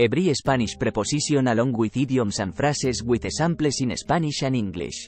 Every Spanish preposition along with idioms and phrases with examples in Spanish and English.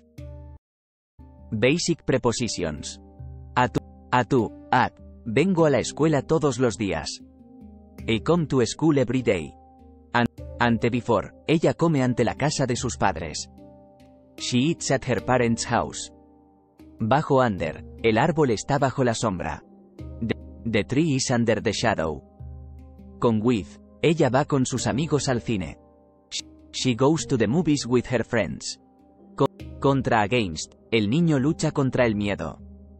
Basic prepositions. A tú, at. Vengo a la escuela todos los días. I come to school every day. Ante before. Ella come ante la casa de sus padres. She eats at her parents' house. Bajo under. El árbol está bajo la sombra. The tree is under the shadow. Con with. Ella va con sus amigos al cine. She goes to the movies with her friends. Contra against. El niño lucha contra el miedo.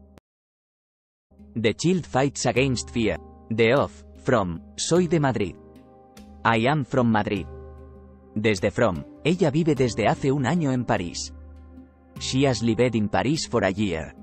The child fights against fear. The of. From. Soy de Madrid. I am from Madrid. Desde from. Ella vive desde hace un año en París. She has lived in Paris for a year.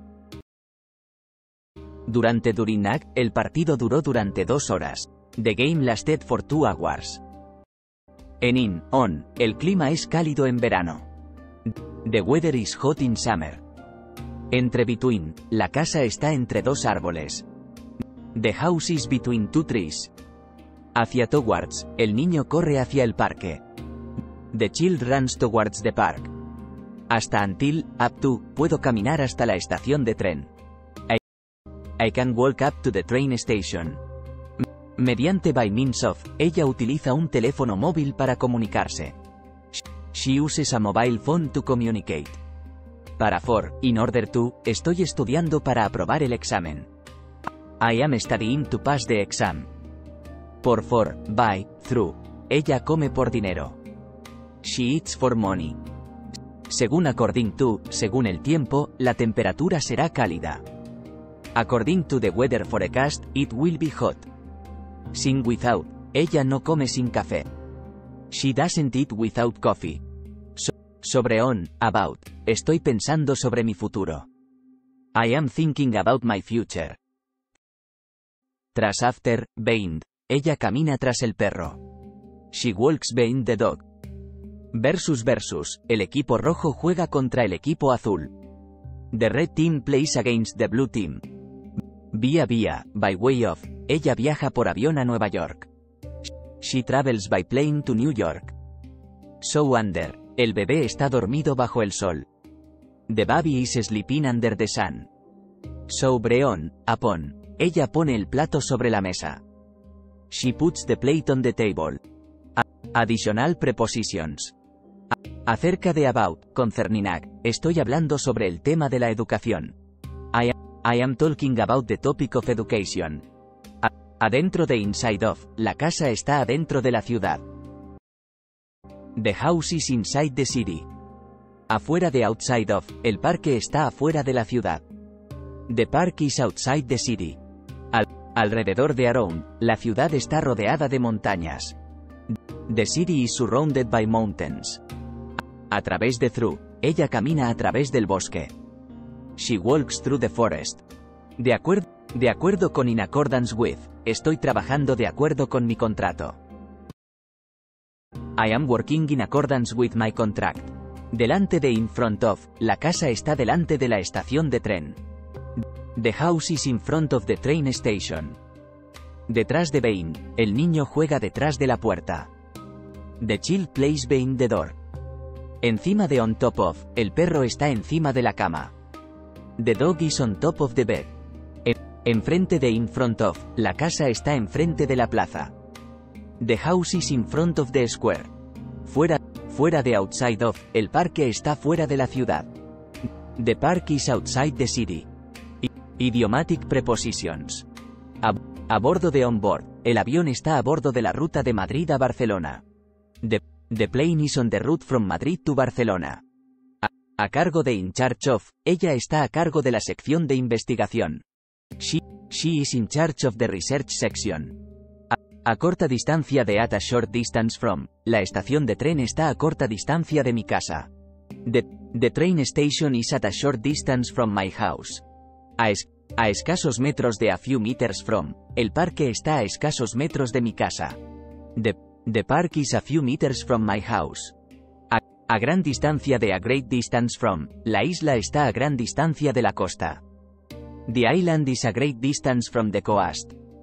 Durante during. El partido duró durante 2 horas. The game lasted for 2 hours. In. On. El clima es cálido en verano. The weather is hot in summer. Entre between. La casa está entre 2 árboles. The house is between 2 trees. Hacia towards. El niño corre hacia el parque. The child runs towards the park. Hasta until, up to, puedo caminar hasta la estación de tren. I can walk up to the train station. Mediante by means of, ella utiliza un teléfono móvil para comunicarse. She uses a mobile phone to communicate. Para for, in order to, estoy estudiando para aprobar el examen. I am studying to pass the exam. Por for, by, through. Ella come por dinero. She eats for money. Según according to, según el tiempo, la temperatura será cálida. According to the weather forecast, it will be hot. Sin without. Ella no come sin café. She doesn't eat without coffee. Sobre on, about. Estoy pensando sobre mi futuro. I am thinking about my future. Tras after, behind. Ella camina tras el perro. She walks behind the dog. Versus. El equipo rojo juega contra el equipo azul. The red team plays against the blue team. Vía, by way of. Ella viaja por avión a Nueva York. She travels by plane to New York. So under. El bebé está dormido bajo el sol. The baby is sleeping under the sun. Sobre on, upon. Ella pone el plato sobre la mesa. She puts the plate on the table. Additional prepositions. Acerca de about, concerning ag. Estoy hablando sobre el tema de la educación. I am talking about the topic of education. Adentro de inside of. La casa está adentro de la ciudad. The house is inside the city. Afuera de outside of. El parque está afuera de la ciudad. The park is outside the city. Alrededor de around. La ciudad está rodeada de montañas. The city is surrounded by mountains. A través de through. Ella camina a través del bosque. She walks through the forest. De acuerdo con in accordance with. Estoy trabajando de acuerdo con mi contrato. I am working in accordance with my contract. Delante de in front of. La casa está delante de la estación de tren. The house is in front of the train station. Detrás de behind. El niño juega detrás de la puerta. The child plays behind the door. Encima de on top of. El perro está encima de la cama. The dog is on top of the bed. Enfrente de in front of. La casa está enfrente de la plaza. The house is in front of the square. Fuera de outside of. El parque está fuera de la ciudad. The park is outside the city. Idiomatic prepositions. A bordo de on board. El avión está a bordo de la ruta de Madrid a Barcelona. The plane is on the route from Madrid to Barcelona. A cargo de in charge of. Ella está a cargo de la sección de investigación. She is in charge of the research section. A corta distancia de at a short distance from. La estación de tren está a corta distancia de mi casa. The train station is at a short distance from my house. A escasos metros de a few meters from. El parque está a escasos metros de mi casa. The park is a few meters from my house. A gran distancia de a great distance from. La isla está a gran distancia de la costa. The island is a great distance from the coast.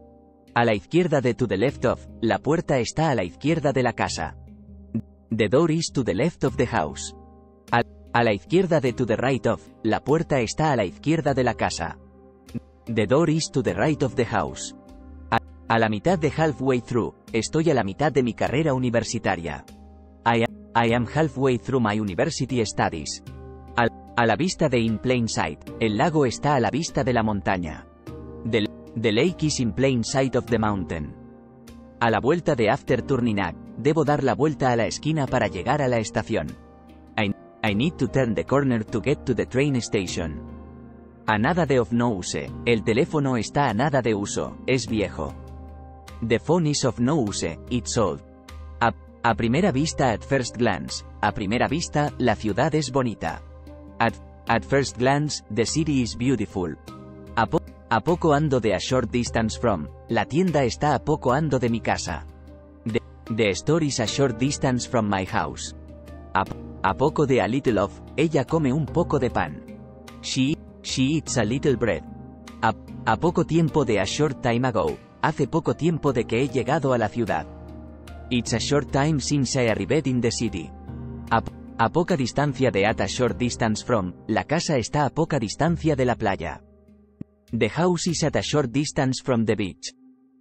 A la izquierda de to the left of, la puerta está a la izquierda de la casa. The door is to the left of the house. A la izquierda de to the right of, la puerta está a la izquierda de la casa. The door is to the right of the house. A la mitad de halfway through, estoy a la mitad de mi carrera universitaria. I am halfway through my university studies. A la vista de in plain sight, el lago está a la vista de la montaña. The lake is in plain sight of the mountain. A la vuelta de after turning up, debo dar la vuelta a la esquina para llegar a la estación. I need to turn the corner to get to the train station. A nada de of no use, el teléfono está a nada de uso, es viejo. The phone is of no use, it's old. A primera vista at first glance, a primera vista, la ciudad es bonita. At first glance, the city is beautiful. A poco ando de a short distance from, la tienda está a poco ando de mi casa. The store is a short distance from my house. A poco de a little of, ella come un poco de pan. She eats a little bread. A poco tiempo de a short time ago, hace poco tiempo de que he llegado a la ciudad. It's a short time since I arrived in the city. A poca distancia de at a short distance from, la casa está a poca distancia de la playa. The house is at a short distance from the beach.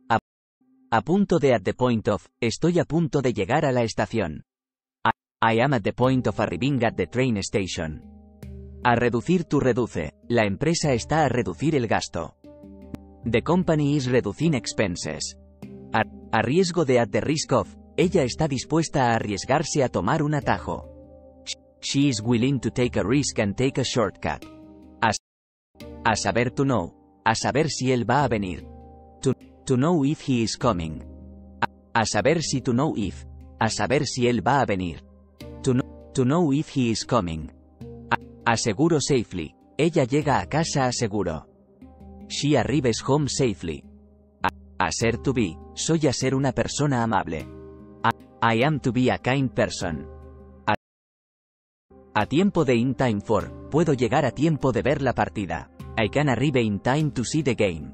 A punto de at the point of, estoy a punto de llegar a la estación. I am at the point of arriving at the train station. A reducir to reduce, la empresa está a reducir el gasto. The company is reducing expenses. A riesgo de at the risk of, ella está dispuesta a arriesgarse a tomar un atajo. She is willing to take a risk and take a shortcut. A saber to know, a saber si él va a venir. To know if he is coming. A saber si to know if, a saber si él va a venir. To know if he is coming. A seguro safely, ella llega a casa a seguro. She arrives home safely. A ser to be, soy a ser una persona amable. I am to be a kind person. A tiempo de in time for, puedo llegar a tiempo de ver la partida. I can arrive in time to see the game.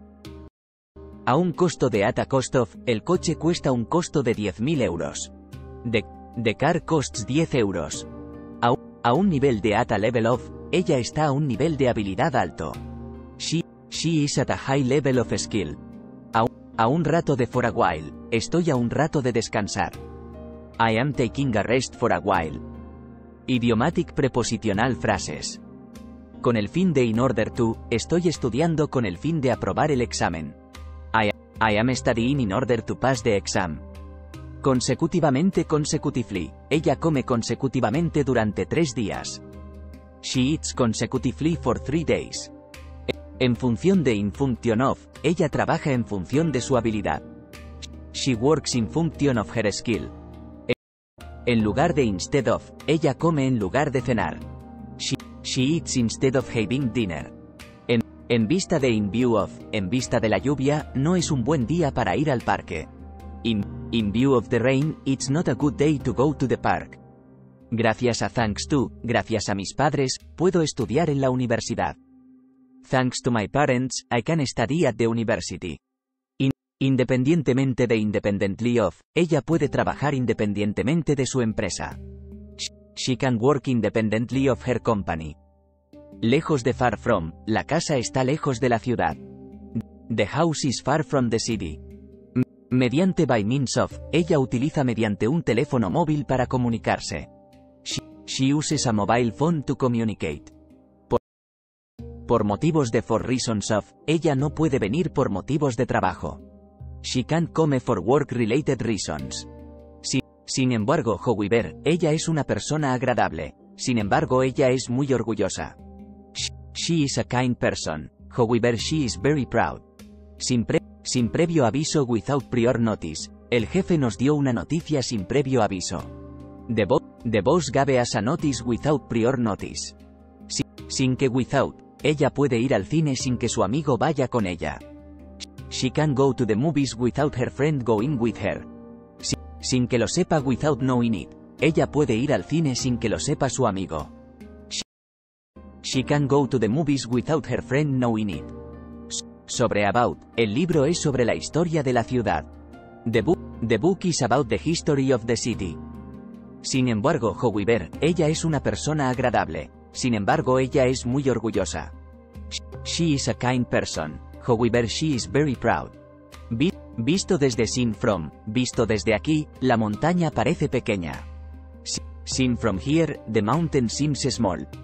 A un costo de at a cost of, el coche cuesta un costo de 10.000 euros. The car costs 10 euros. A un nivel de at a level of, ella está a un nivel de habilidad alto. She is at a high level of skill. A un rato de for a while, estoy a un rato de descansar. I am taking a rest for a while. Idiomatic preposicional frases. Con el fin de in order to, estoy estudiando con el fin de aprobar el examen. I am studying in order to pass the exam. Consecutivamente consecutively, ella come consecutivamente durante 3 días. She eats consecutively for 3 days. En función de in function of, ella trabaja en función de su habilidad. She works in function of her skill. En lugar de instead of, ella come en lugar de cenar. She eats instead of having dinner. En vista de in view of, en vista de la lluvia, no es un buen día para ir al parque. In view of the rain, it's not a good day to go to the park. Gracias a thanks to, gracias a mis padres, puedo estudiar en la universidad. Thanks to my parents, I can study at the university. Independientemente de independently of, ella puede trabajar independientemente de su empresa. She can work independently of her company. Lejos de far from, la casa está lejos de la ciudad. The house is far from the city. Mediante by means of, ella utiliza mediante un teléfono móvil para comunicarse. She uses a mobile phone to communicate. Por motivos de for reasons of, ella no puede venir por motivos de trabajo. She can't come for work-related reasons. Sin embargo, however, ella es una persona agradable. Sin embargo, ella es muy orgullosa. She is a kind person. However, she is very proud. Sin previo aviso without prior notice. El jefe nos dio una noticia sin previo aviso. The boss gave us a notice without prior notice. Sin que without, ella puede ir al cine sin que su amigo vaya con ella. She can go to the movies without her friend going with her. Sin que lo sepa without knowing it. Ella puede ir al cine sin que lo sepa su amigo. She can go to the movies without her friend knowing it. Sobre About, el libro es sobre la historia de la ciudad. The book is about the history of the city. Sin embargo, however, ella es una persona agradable. Sin embargo, ella es muy orgullosa. She is a kind person. However, she is very proud. Visto desde Seen from, visto desde aquí, la montaña parece pequeña. Seen from here, the mountain seems small.